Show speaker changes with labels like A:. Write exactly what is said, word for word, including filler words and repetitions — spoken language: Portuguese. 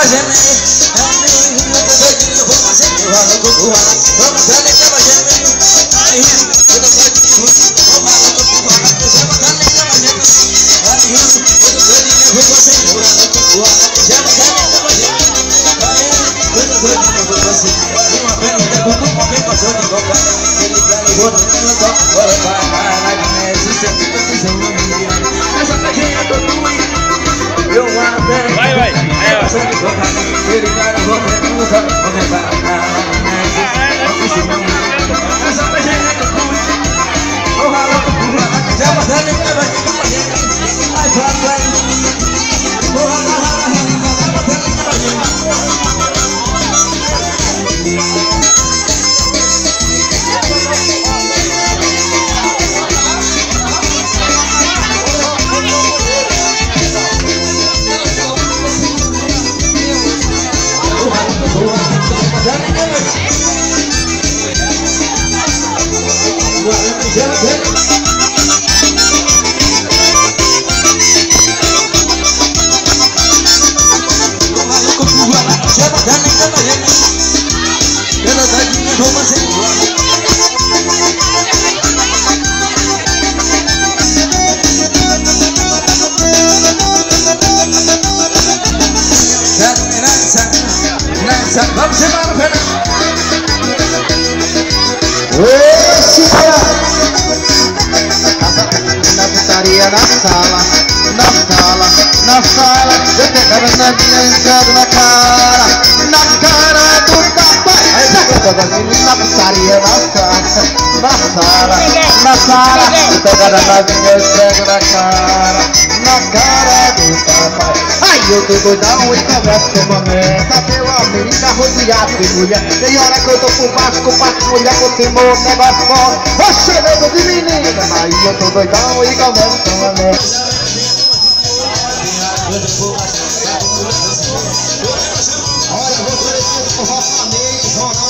A: pra gemer. Eu tô doidinho, eu vou fazer que rola com o rola. Vamos fazer que pra gemer. Ai, eu tô doidinho, vou rolar com o rola. Já botando que pra gemer. Ai, eu tô doidinho, eu vou fazer que rola com o rola. Já botando que pra gemer. Ai, eu tô doidinho, eu vou fazer. Uma pergunta com tu, uma vez passou de boca. Ele ganha o outro, eu tô. Bora, vai, vai, vai, vai, sempre que eu fiz um menino. Essa peguinha do Tui. Eu amo bem. Vai, vai. Aí, ó. Ele vai no outro, eu tô. Vamos vai, essa peguinha do Tui. Eu ralo com o Tui. Já botando em casa, vai, vai, vai. Eu ralo, ralo, ralo. Já botando em casa. Vamos embora, Fernando.
B: Esse na putaria, na sala, na sala, na sala. Eu pegava na minha entrada na cara, na cara do papai. Aí na putaria, na sala, na sala, na sala. Eu pegava na minha entrada na cara, na cara do papai. Aí eu tô doidão e converso com mamãe. Meu amigo rodeado de mulher. Tem hora que eu tô por baixo, com quatro mulher por cima, o negócio fora. Oxe, eu tô de menina, aí eu tô doidão e converso com a mulher. Olha, eu vou fazer um forró família,